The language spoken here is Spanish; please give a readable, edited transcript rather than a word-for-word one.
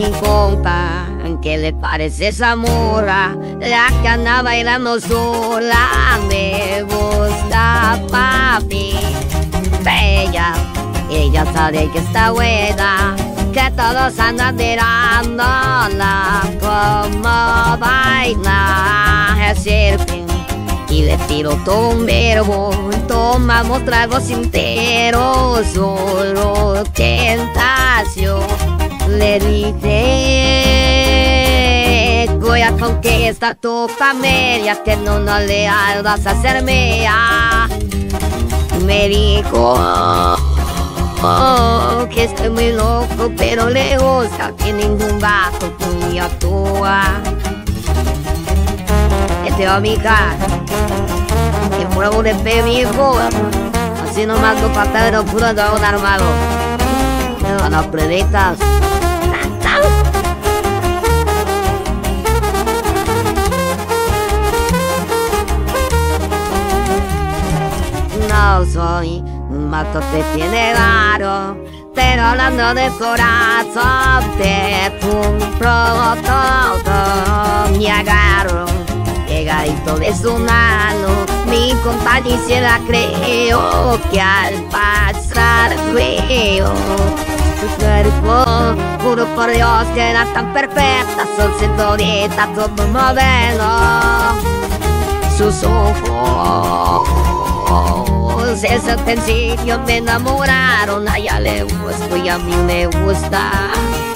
mi compa, ¿qué le parece esa morra? La que anda bailando sola, me gusta papi. Ella sabe que está buena, que todos andan mirándola como baila. Es cierto, y le tiro todo un verbo, tomamos tragos enteros, solo tentación. Le dije, voy a conquistar tu familia, que no le vas a hacer mía. Me dijo que estoy muy loco, pero le gusta que ningún vato me actúa. Este va mi cara, que por un EP viejo, así nomás dos pataderos puros de un armado. A las preditas. No soy un vato que tiene varo, pero hablando de corazón te compro todo. Me agarro pegadito de su mano, mi compañía se la creo, que al pasar veo tu cuerpo, juro por Dios que eras tan perfecta, son cinturita, todo modelo. Sus ojos, ese sencillo me enamoraron, a ella le gusta y a mí me gusta.